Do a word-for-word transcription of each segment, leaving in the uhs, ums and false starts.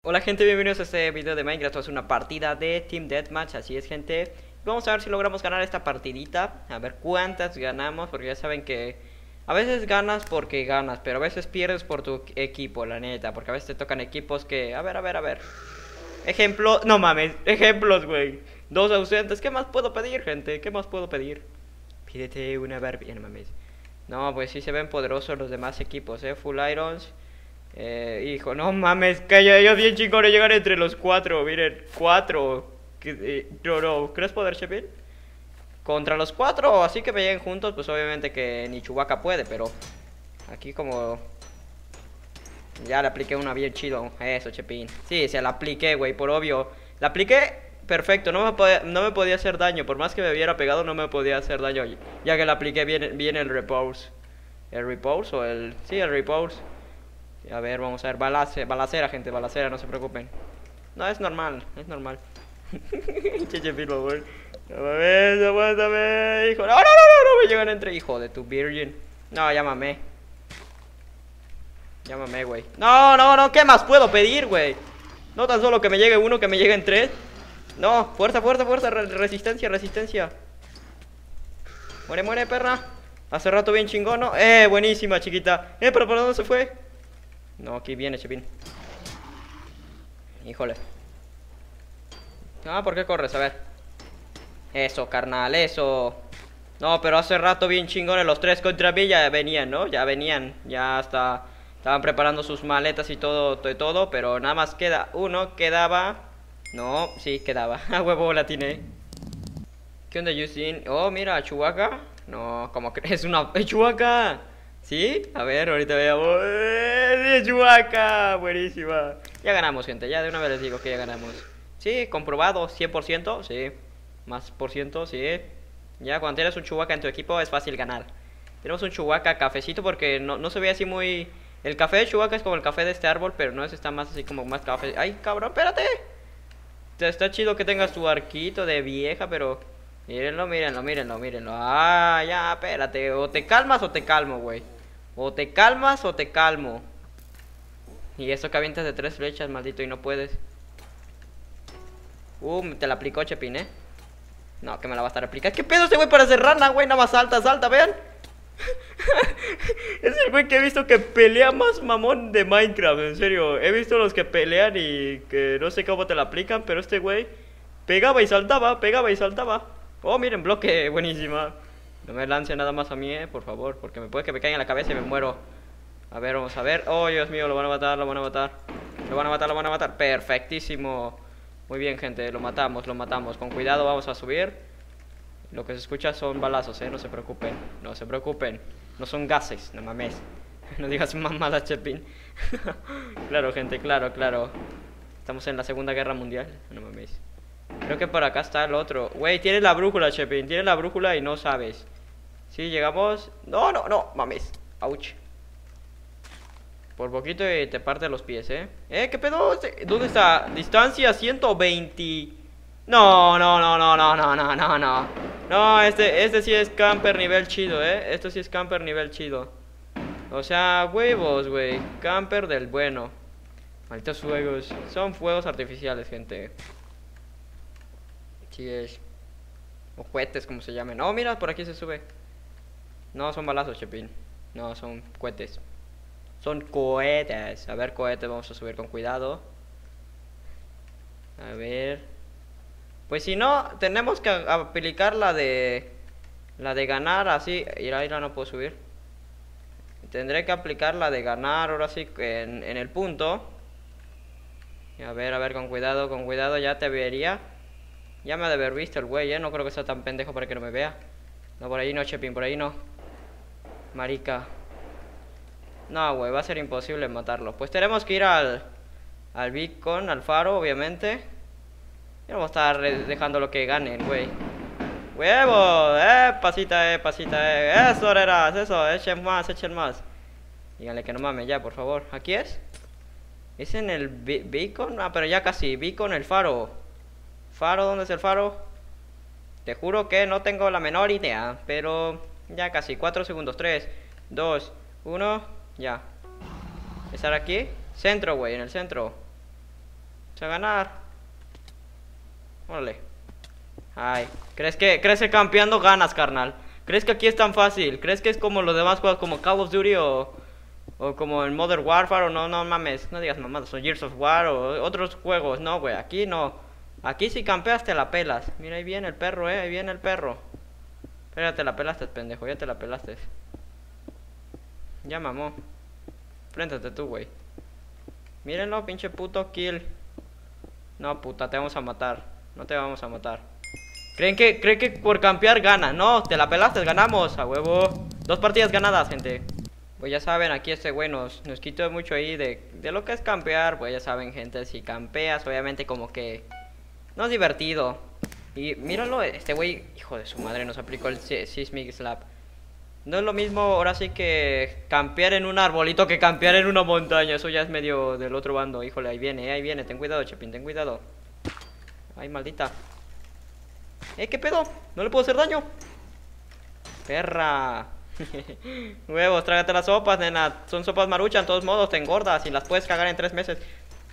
Hola gente, bienvenidos a este video de Minecraft. Esto es una partida de Team Deathmatch, así es gente. Vamos a ver si logramos ganar esta partidita. A ver cuántas ganamos, porque ya saben que a veces ganas porque ganas, pero a veces pierdes por tu equipo, la neta. Porque a veces te tocan equipos que... A ver, a ver, a ver. Ejemplo... No mames, ejemplos, güey. Dos ausentes, ¿qué más puedo pedir, gente? ¿Qué más puedo pedir? Pídete una Barbie, no mames. No, pues sí se ven poderosos los demás equipos, eh. Full Irons. Eh, hijo, no mames, que ellos bien chingones llegan entre los cuatro, miren, cuatro. Que, eh, no, no, ¿crees poder, Chepin? Contra los cuatro, así que me lleguen juntos, pues obviamente que ni Chewbacca puede, pero aquí como... Ya le apliqué una bien chido, eso, Chepin. Sí, se la apliqué, güey, por obvio. La apliqué perfecto, no me, podía, no me podía hacer daño, por más que me hubiera pegado no me podía hacer daño, ya que la apliqué bien, bien el repose. ¿El repose o el...? Sí, el repose. A ver, vamos a ver, balace, balacera, gente, balacera, no se preocupen. No, es normal, es normal. Cheche, por favor. No mames, aguántame, hijo. No, no, no, no, no me llegan entre, hijo de tu virgin. No, llámame. Llámame, güey. No, no, no, ¿qué más puedo pedir, güey? No tan solo que me llegue uno, que me lleguen tres. No, fuerza, fuerza, fuerza, re resistencia, resistencia. Muere, muere, perra. Hace rato bien chingón, ¿no? Eh, buenísima, chiquita. Eh, pero ¿por dónde se fue? No, aquí viene, Chepin. Híjole. Ah, ¿por qué corres? A ver. Eso, carnal, eso. No, pero hace rato bien chingones los tres contra mí ya venían, ¿no? Ya venían, ya hasta estaban preparando sus maletas y todo, todo, todo. Pero nada más queda uno, quedaba. No, sí, quedaba. A huevo la tiene. ¿Qué onda, Justin? Oh, mira, Chewbacca. No, como que es una... ¡Es Chewbacca! ¿Sí? A ver, ahorita veamos. ¡Eh, Chewbacca! Buenísima. Ya ganamos, gente. Ya de una vez les digo que ya ganamos. Sí, comprobado. cien por ciento. Sí. Más por ciento. Sí. Ya cuando tienes un Chewbacca en tu equipo es fácil ganar. Tenemos un Chewbacca cafecito porque no, no se ve así muy... El café de Chewbacca es como el café de este árbol, pero no es, está más así como más café. ¡Ay, cabrón! ¡Espérate! Está chido que tengas tu arquito de vieja, pero... Mírenlo, mírenlo, mírenlo, mírenlo. Ah, ya, espérate. O te calmas o te calmo, güey. O te calmas o te calmo. Y eso que avientas de tres flechas, maldito, y no puedes. Uh, te la aplicó, Chepin, ¿eh? No, que me la va a estar aplicando. ¿Qué pedo este güey para hacer rana, güey? Nada más salta, salta, vean. Es el güey que he visto que pelea más mamón de Minecraft, en serio. He visto los que pelean y que no sé cómo te la aplican, pero este güey pegaba y saltaba, pegaba y saltaba. Oh, miren, bloque, buenísima. No me lance nada más a mí, eh, por favor, porque me puede que me caiga en la cabeza y me muero. A ver, vamos a ver. Oh, Dios mío, lo van a matar, lo van a matar. Lo van a matar, lo van a matar. Perfectísimo. Muy bien, gente, lo matamos, lo matamos. Con cuidado, vamos a subir. Lo que se escucha son balazos, eh, no se preocupen. No se preocupen. No son gases, no mames. No digas mamadas, Chepin. Claro, gente, claro, claro. Estamos en la Segunda Guerra Mundial, no mames. Creo que por acá está el otro. Güey, tienes la brújula, Chepin. Tienes la brújula y no sabes. Sí, llegamos. No, no, no, mames. Ouch. Por poquito y te parte los pies, ¿eh? ¿Eh? ¿Qué pedo? ¿Dónde está? Distancia ciento veinte. No, no, no, no, no, no, no, no, no. No, este, este sí es camper nivel chido, ¿eh? Esto sí es camper nivel chido. O sea, huevos, güey. Camper del bueno. Malditos fuegos. Son fuegos artificiales, gente. Sí es. O cohetes, como se llamen. No, mira, por aquí se sube. No, son balazos, Chepin. No, son cohetes. Son cohetes. A ver, cohetes, vamos a subir con cuidado. A ver. Pues si no, tenemos que aplicar la de... La de ganar, así. Ira, ira, no puedo subir. Tendré que aplicar la de ganar, ahora sí, en, en el punto. A ver, a ver, con cuidado, con cuidado, ya te vería. Ya me ha de haber visto el güey, eh. No creo que sea tan pendejo para que no me vea. No, por ahí no, Chepin, por ahí no. Marica. No, güey, va a ser imposible matarlo. Pues tenemos que ir al... Al beacon, al faro, obviamente. Y no vamos a estar dejando lo que ganen, güey. ¡Huevo! ¡Eh! Pasita, eh, pasita, eh. Eso, eras, eso. Echen más, echen más. Díganle que no mames ya, por favor. ¿Aquí es? ¿Es en el be beacon? Ah, pero ya casi. Beacon, el faro. ¿Faro? ¿Dónde es el faro? Te juro que no tengo la menor idea. Pero ya casi. Cuatro segundos. Tres, dos, uno. Ya. ¿Estar aquí? Centro, güey, en el centro. a ganar. Órale. Ay, ¿crees que, crees que campeando ganas, carnal? ¿Crees que aquí es tan fácil? ¿Crees que es como los demás juegos como Call of Duty o, o como el Modern Warfare o no, no mames, no digas mamadas, o Gears of War o otros juegos? No, güey, aquí no. Aquí si campeas te la pelas. Mira, ahí viene el perro, eh, ahí viene el perro. Pero ya te la pelaste, pendejo, ya te la pelaste. Ya mamó. Fréntate tú, güey. Mírenlo, pinche puto kill. No, puta, te vamos a matar. No te vamos a matar. ¿Creen que, creen que por campear gana? No, te la pelaste, ganamos, a huevo. Dos partidas ganadas, gente. Pues ya saben, aquí este güey nos, nos quitó mucho ahí de, de lo que es campear. Pues ya saben, gente, si campeas, obviamente como que no es divertido. Y míralo, este güey, hijo de su madre, nos aplicó el Seismic Slap. No es lo mismo ahora sí que campear en un arbolito que campear en una montaña. Eso ya es medio del otro bando. Híjole, ahí viene, ahí viene. Ten cuidado, Chepín, ten cuidado. Ay, maldita. Eh, ¿qué pedo? ¿No le puedo hacer daño? Perra. Huevos, trágate las sopas, nena. Son sopas maruchan, en todos modos, te engordas y las puedes cagar en tres meses.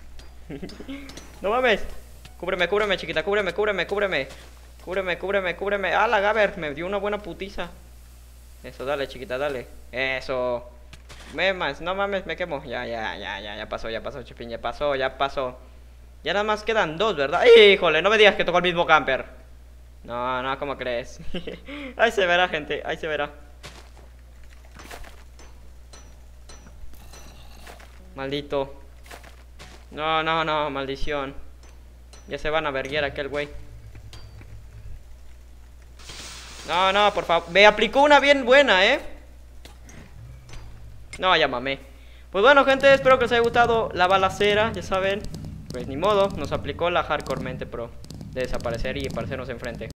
No mames. Cúbreme, cúbreme, chiquita, cúbreme, cúbreme, cúbreme. Cúbreme, cúbreme, cúbreme. Ah, la Gaber, me dio una buena putiza. Eso, dale, chiquita, dale. Eso. Me más, no mames, me quemo. Ya, ya, ya, ya, ya pasó, ya pasó, Chipín, ya pasó, ya pasó. Ya nada más quedan dos, ¿verdad? Híjole, no me digas que tocó el mismo camper. No, no, ¿cómo crees? Ahí se verá, gente, ahí se verá. Maldito. No, no, no, maldición. Ya se van a verguiar aquel güey. No, no, por favor. Me aplicó una bien buena, ¿eh? No, ya mamé. Pues bueno, gente, espero que les haya gustado la balacera, ya saben. Pues ni modo, nos aplicó la hardcore mente pro de desaparecer y aparecernos enfrente.